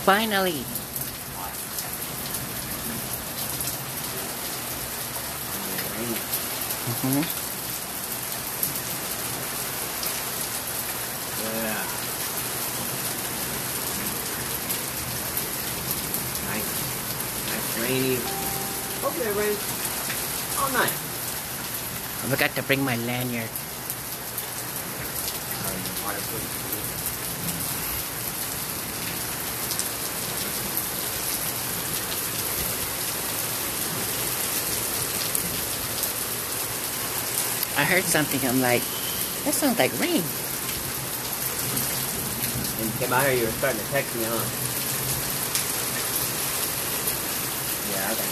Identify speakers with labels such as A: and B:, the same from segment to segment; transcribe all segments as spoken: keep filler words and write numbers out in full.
A: Finally. Mm-hmm.
B: Yeah. Nice. Nice rainy. Hopefully it rains all night.
A: I forgot to bring my lanyard. I heard something, I'm like, that sounds like rain.
B: When you came out here, you were starting to text me, huh? Yeah, I got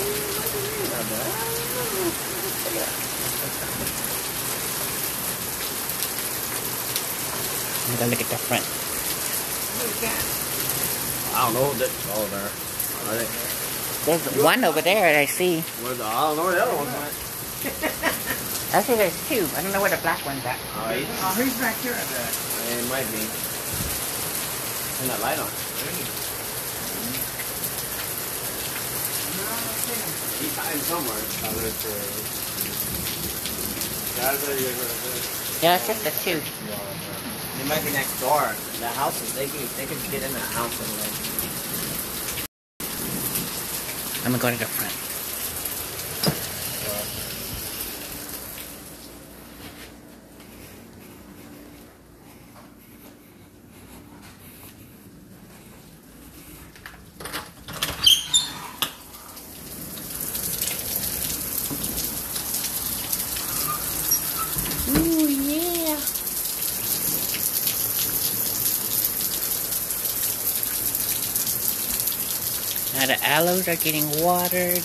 A: I'm gonna look at the front.
B: I don't know that's all there. Are they?
A: There's one over there that I see.
B: Where the, I don't know where the other one's at.
A: I see there's two. I don't know where the black one's at.
B: Oh, he's,
C: Oh, he's back here at that.
B: it might be. Turn that light on. He's hiding somewhere.
A: Yeah, it's just the two.
B: They might be next door. The houses, they can they can get in that house anyway.
A: I'm gonna go to the front. Ooh, yeah. Now the aloes are getting watered.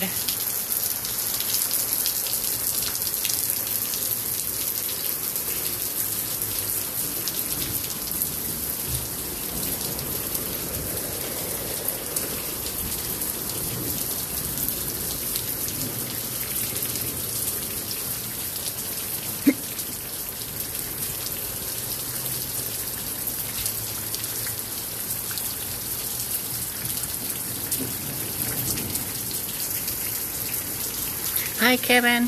A: Hi, Kevin.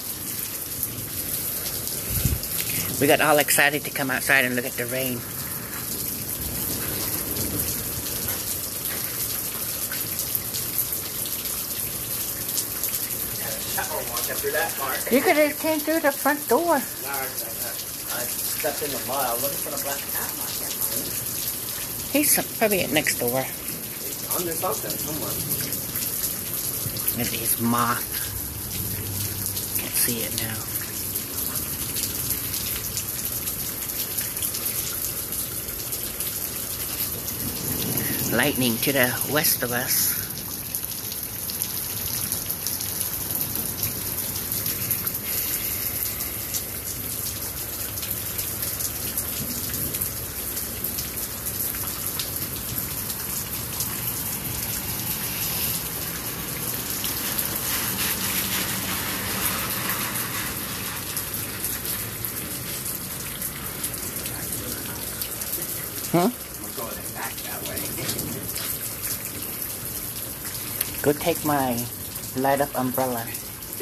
A: We got all excited to come outside and look at the rain. You could have came through the front door.
B: No, I, I, I stepped in the mud. I was looking for the black cat. I can't find it.
A: He's probably next door.
B: It's under something somewhere.
A: Maybe his moth. Can't see it now. Lightning to the west of us. Huh?
B: I'm going back that way.
A: Go take my light up umbrella.
B: Want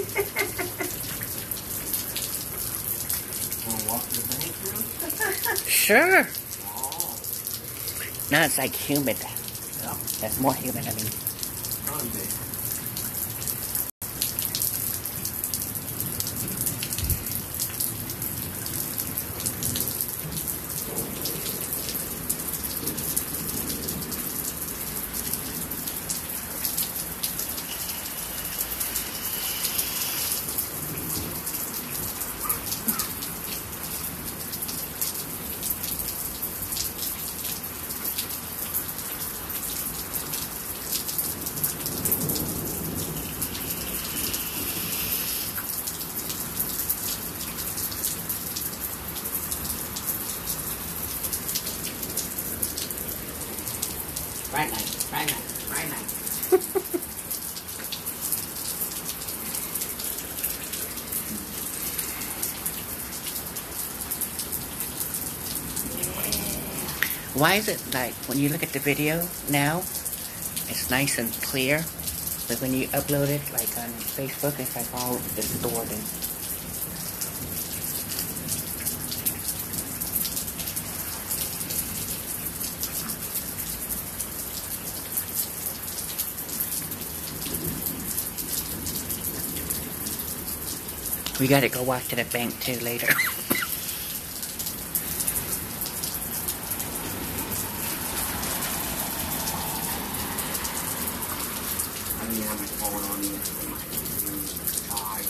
B: to walk the bank through?
A: Sure.
B: Oh.
A: Now it's like humid.
B: Yeah.
A: That's more humid, I mean.
B: Sunday.
A: Bright light, bright light, bright light. Why is it like when you look at the video now, It's nice and clear. But when you upload it, like on Facebook, it's like all distorted. We gotta go walk to the bank too later.
B: I didn't have my phone on me. God.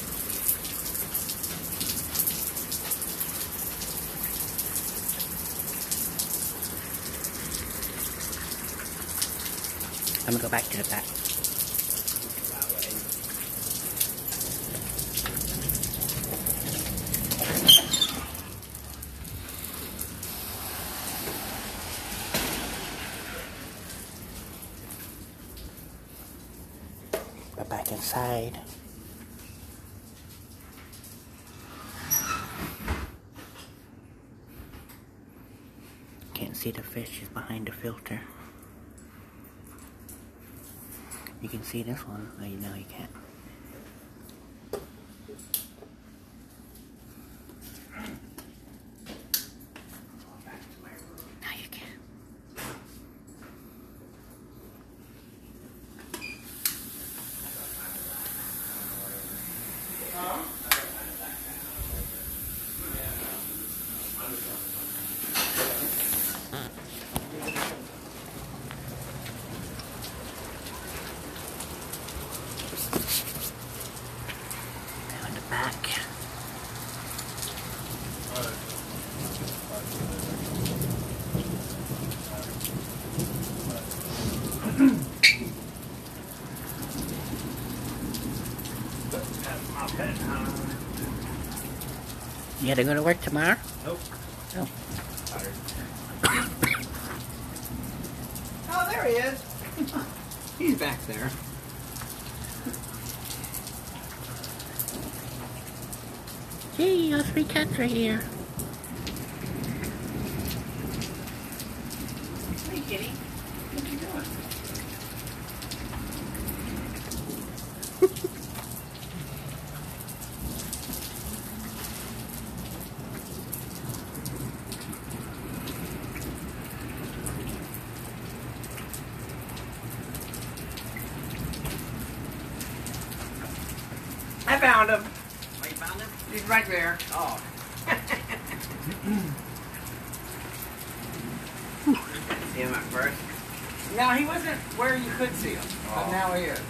A: I'm gonna go back to the back. Go back inside. Can't see the fish is behind the filter. You can see this one. Oh, you know you can't. Now you can. Down the back. You had to go to work tomorrow?
B: Nope.
A: Oh.
B: Oh, there he is. He's back there.
A: Gee, all three cats are here.
B: Hey, kitty. What you doing? I found him. Oh, you found him? He's right there. Oh. See him at first?
C: No, he wasn't where you could see him, but
B: Oh.
C: now he is.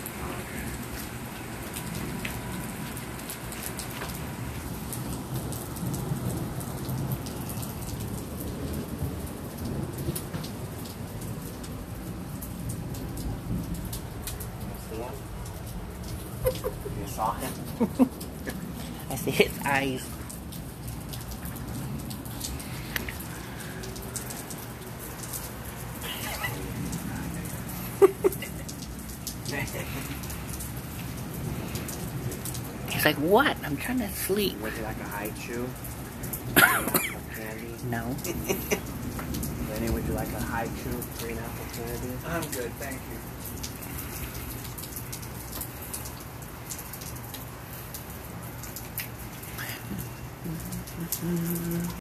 B: You saw him?
A: I see his eyes. He's like, what? I'm trying to sleep.
B: Would you like a high chew? Apple candy?
A: No.
B: Lenny, would you like a high chew green apple candy?
C: I'm good, thank you.